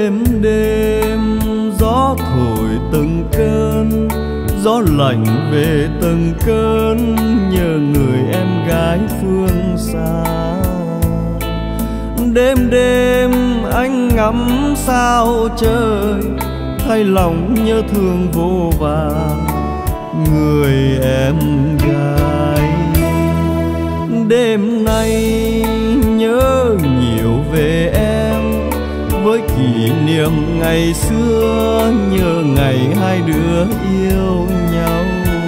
Đêm đêm gió thổi từng cơn, gió lạnh về từng cơn, nhớ người em gái phương xa. Đêm đêm anh ngắm sao trời, thay lòng nhớ thương vô vàn người em gái. Đêm nay nhớ nhiều về em, với kỷ niệm ngày xưa, nhớ ngày hai đứa yêu nhau.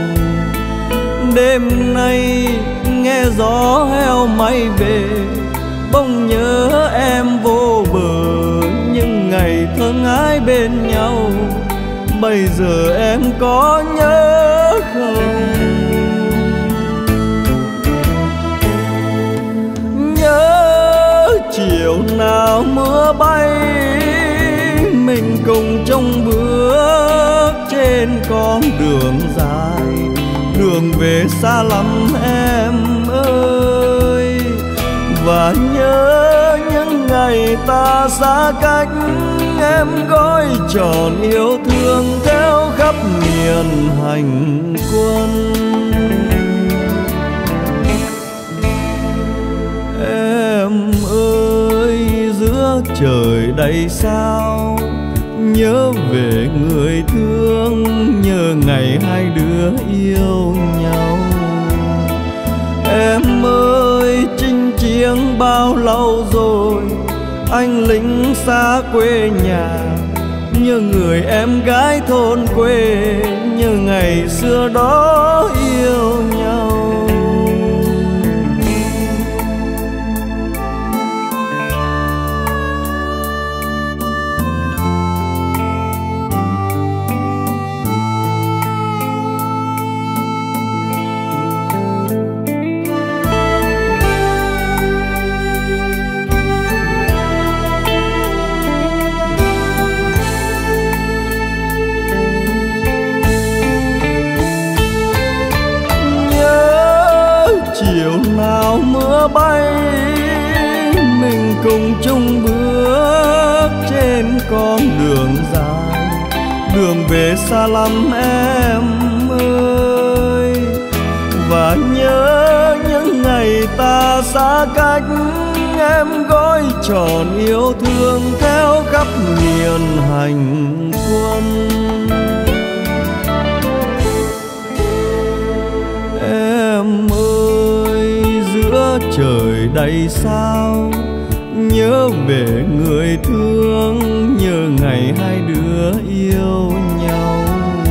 Đêm nay nghe gió heo may về, bỗng nhớ em vô bờ, những ngày thơ ngái bên nhau. Bây giờ em có nhớ không? Nhớ chiều nào mưa bay, mình cùng chung bước trên con đường dài, đường về xa lắm em ơi. Và nhớ những ngày ta xa cách, em gói tròn yêu thương theo khắp miền hành quân. Em ơi giữa trời đầy sao, nhớ về người thương, nhớ ngày hai đứa yêu nhau. Em ơi chinh chiến bao lâu rồi, anh lính xa quê nhà, nhớ người em gái thôn quê, nhớ ngày xưa đó yêu nhau. Chiều nào mưa bay, mình cùng chung bước trên con đường dài, đường về xa lắm em ơi. Và nhớ những ngày ta xa cách, em gói tròn yêu thương theo khắp miền hành quân. Em ơi giữa trời đầy sao, nhớ về người thương, nhớ ngày hai đứa yêu nhau.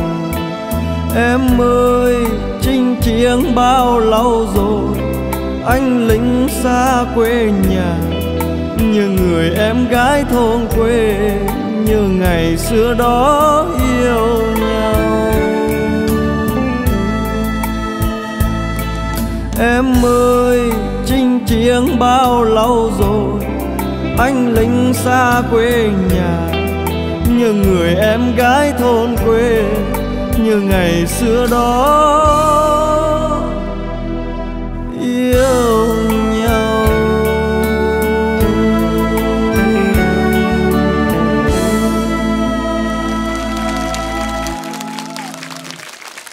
Em ơi chinh chiến bao lâu rồi, anh lính xa quê nhà, nhớ người em gái thôn quê, nhớ ngày xưa đó yêu nhau. Em ơi chinh chiến bao lâu rồi, anh lính xa quê nhà, nhớ người em gái thôn quê, nhớ ngày xưa đó